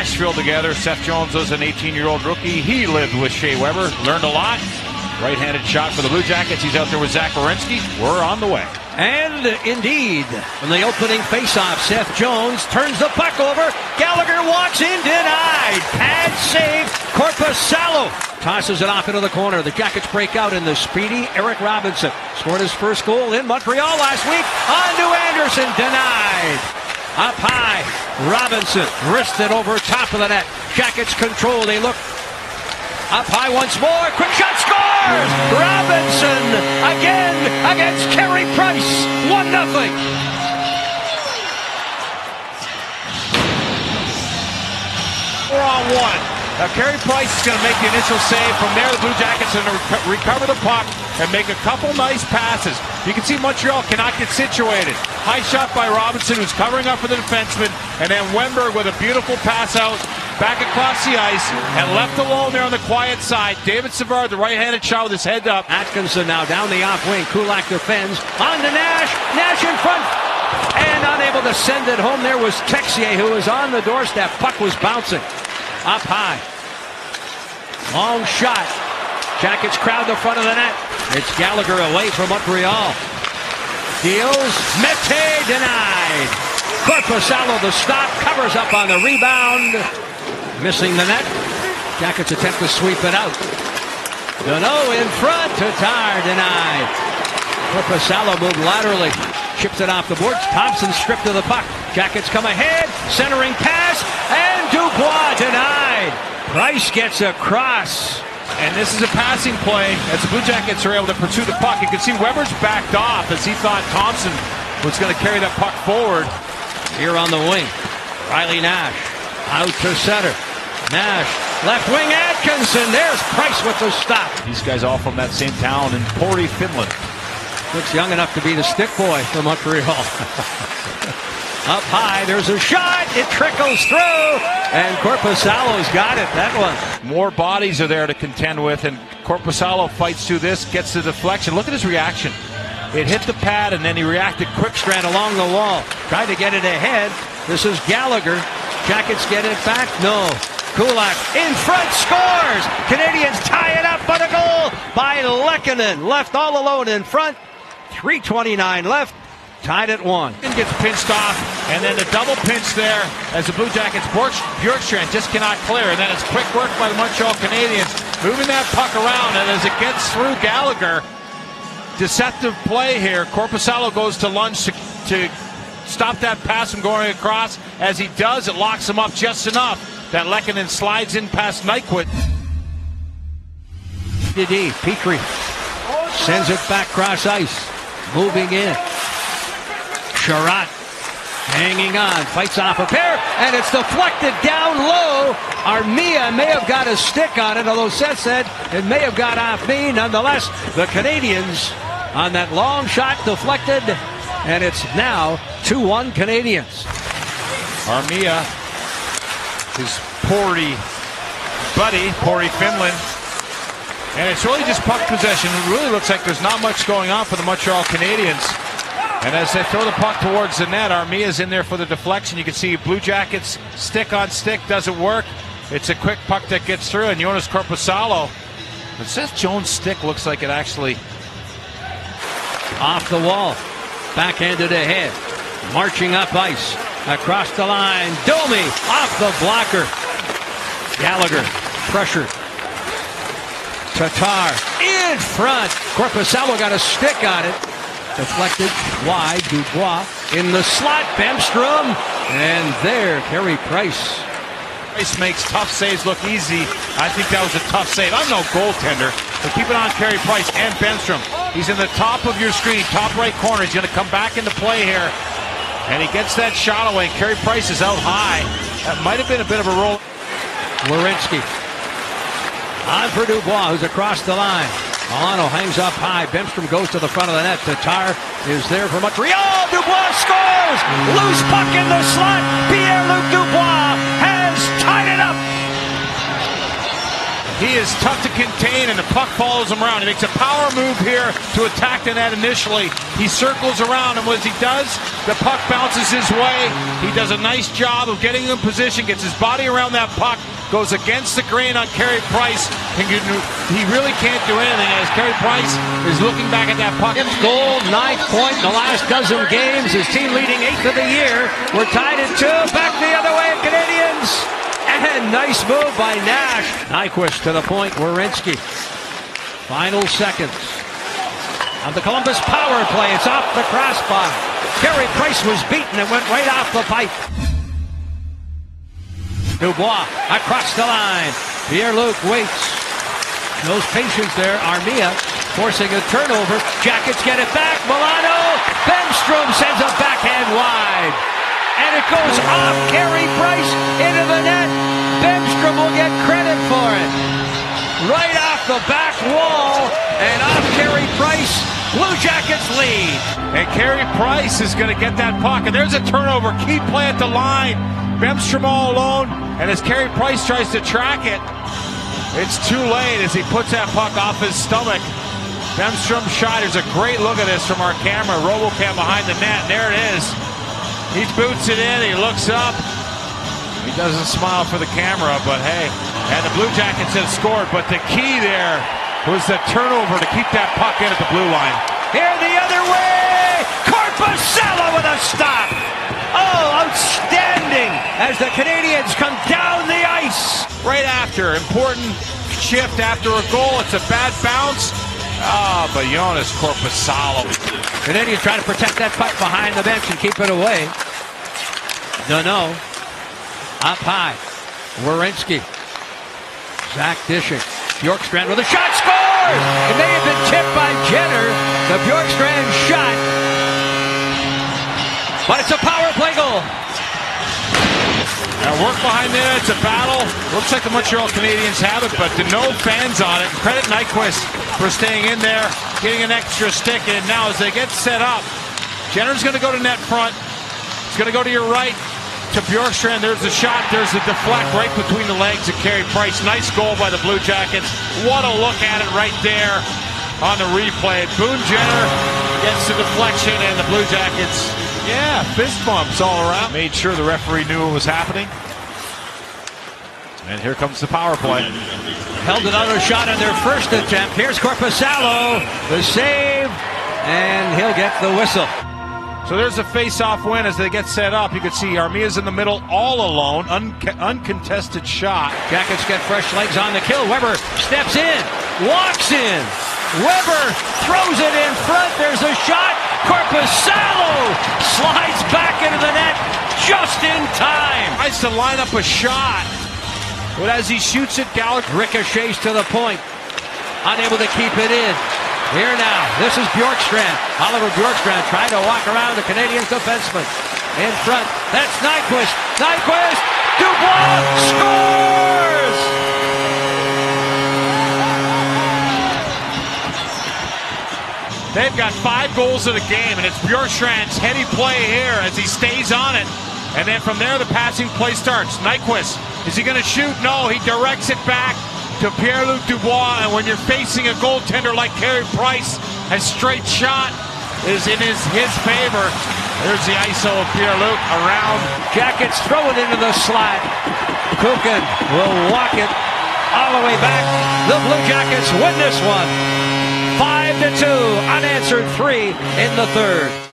Nashville together. Seth Jones was an 18-year-old rookie. He lived with Shea Weber, learned a lot. Right-handed shot for the Blue Jackets. He's out there with Zach Werenski. We're on the way. And indeed, in the opening faceoff, Seth Jones turns the puck over. Gallagher walks in, denied. Pad save. Korpisalo tosses it off into the corner. The Jackets break out in the speedy Eric Robinson. Scored his first goal in Montreal last week. On to Anderson, denied. Up high, Robinson wristed over top of the net. Jackets control. They look up high once more. Quick shot, scores! Robinson again against Carey Price. 1-0. We're on one. Now Carey Price is going to make the initial save. From there, the Blue Jackets are going to recover the puck and make a couple nice passes. You can see Montreal cannot get situated. High shot by Robinson, who's covering up for the defenseman, and then Wennberg with a beautiful pass out back across the ice, and left alone there on the quiet side. David Savard, the right-handed shot with his head up. Atkinson now down the off wing. Kulak defends. On to Nash. Nash in front. And unable to send it home. There was Texier, who was on the doorstep. Puck was bouncing. Up high. Long shot. Jackets crowd the front of the net. It's Gallagher away from Montreal. Deals. Mete denied. Korpisalo the stop. Covers up on the rebound. Missing the net. Jackets attempt to sweep it out. Danault in front. Tatar denied. Korpisalo moved laterally. Chips it off the boards. Thompson stripped of the puck. Jackets come ahead. Centering pass. And Dubois denied. Price gets across. And this is a passing play as the Blue Jackets are able to pursue the puck. You can see Weber's backed off as he thought Thompson was going to carry that puck forward. Here on the wing, Riley Nash out to center. Nash, left wing, Atkinson. There's Price with the stop. These guys all from that same town in Pori, Finland. Looks young enough to be the stick boy for Montreal. Up high, there's a shot. It trickles through, and Korpisalo's got it. That one. More bodies are there to contend with, and Korpisalo fights through this, gets the deflection. Look at his reaction. It hit the pad, and then he reacted quick strand along the wall. Tried to get it ahead. This is Gallagher. Jackets get it back. No. Kulak in front, scores. Canadians tie it up, but a goal by Lehkonen. Left all alone in front. 3:29 left. Tied at 1. Gets pinched off, and then the double pinch there as the Blue Jackets, Bjorkstrand just cannot clear, and then it's quick work by the Montreal Canadiens, moving that puck around, and as it gets through Gallagher, deceptive play here. Korpisalo goes to lunge to stop that pass from going across. As he does, it locks him up just enough that Lehkonen slides in past Nyquist. Petrie sends it back cross ice, moving in. Sherratt hanging on, fights off a pair, and it's deflected down low. Armia may have got a stick on it, although Seth said it may have got off me. Nonetheless, the Canadians on that long shot deflected, and it's now 2-1 Canadians. Armia, his Pori buddy, Pori, Finland. And it's really just puck possession. It really looks like there's not much going on for the Montreal Canadiens. And as they throw the puck towards the net, Armia's in there for the deflection. You can see Blue Jackets stick on stick doesn't work. It's a quick puck that gets through, and Joonas Korpisalo. But Seth Jones' stick looks like it actually off the wall, backhanded ahead, marching up ice, across the line. Domi off the blocker. Gallagher pressured. Tatar in front. Korpisalo got a stick on it. Deflected wide. Dubois in the slot. Bemstrom. And there, Carey Price. Price makes tough saves look easy. I think that was a tough save. I'm no goaltender, but keep it on Carey Price and Bemstrom. He's in the top of your screen, top right corner. He's going to come back into play here. And he gets that shot away. Carey Price is out high. That might have been a bit of a roll. Werenski on for Dubois, who's across the line. Milano hangs up high. Bemstrom goes to the front of the net. Tatar is there for Montreal. Dubois scores! Loose puck in the slot. Pierre-Luc Dubois has tied it up. He is tough to contain, and the puck follows him around. He makes a power move here to attack the net initially. He circles around, and as he does, the puck bounces his way. He does a nice job of getting in position, gets his body around that puck, goes against the grain on Carey Price, and he really can't do anything as Carey Price is looking back at that puck. Goal, 9th point in the last dozen games. His team leading 8th of the year. We're tied at 2. Back the other way, Canadians. And nice move by Nash. Nyquist to the point, Werenski. Final seconds of the Columbus power play. It's off the crossbar. Carey Price was beaten and went right off the pipe. Dubois across the line. Pierre-Luc waits. Shows patience there. Armia forcing a turnover. Jackets get it back. Milano. Bemstrom sends a backhand wide. And it goes off Carey Price into the net. Bemstrom will get credit for it. Right off the back wall and off Carey Price. Blue Jackets lead. And Carey Price is going to get that puck. And there's a turnover. Key play at the line. Bemstrom all alone. And as Carey Price tries to track it, it's too late as he puts that puck off his stomach. Bemstrom shot. There's a great look at this from our camera. RoboCam behind the net. There it is. He boots it in, he looks up. He doesn't smile for the camera, but hey. And the Blue Jackets have scored, but the key there was the turnover to keep that puck in at the blue line. Here the other way! Korpisalo with a stop! Oh, outstanding! As the Canadians come down the ice. Right after, important shift after a goal. It's a bad bounce. But Joonas Korpisalo. Canadians trying to protect that puck behind the bench and keep it away. No. Up high. Werenski. Zach dishing. Bjorkstrand with a shot. Scores! It may have been tipped by Jenner. The Bjorkstrand shot. But it's a power play goal. Now work behind there. It's a battle. Looks like the Montreal Canadiens have it, but no fans on it. Credit Nyquist for staying in there, getting an extra stick in. Now as they get set up, Jenner's going to go to net front. It's going to go to your right to Bjorkstrand. There's the shot. There's the deflect right between the legs of Carey Price. Nice goal by the Blue Jackets. What a look at it right there on the replay. Boone Jenner gets the deflection, and the Blue Jackets, fist bumps all around. Made sure the referee knew what was happening. And here comes the power play. Held another shot on their first attempt. Here's Korpisalo. The save. And he'll get the whistle. So there's a face-off win as they get set up. You can see Armia's in the middle all alone. Uncontested shot. Jackets get fresh legs on the kill. Weber steps in. Walks in. Weber throws it in front. There's a shot. Korpisalo slides back into the net just in time. Tries to line up a shot. But as he shoots it, Gallagher ricochets to the point. Unable to keep it in. Here now, this is Bjorkstrand. Oliver Bjorkstrand trying to walk around the Canadiens defenseman. In front, that's Nyquist. Nyquist! Dubois scores! They've got 5 goals in the game, and it's Bjorkstrand's heady play here as he stays on it. And then from there, the passing play starts. Nyquist, is he going to shoot? No, he directs it back to Pierre-Luc Dubois. And when you're facing a goaltender like Carey Price, a straight shot is in his favor. There's the ISO of Pierre-Luc around. Jackets throw it into the slot. Kukin will walk it all the way back. The Blue Jackets win this one. 5-2, unanswered 3 in the third.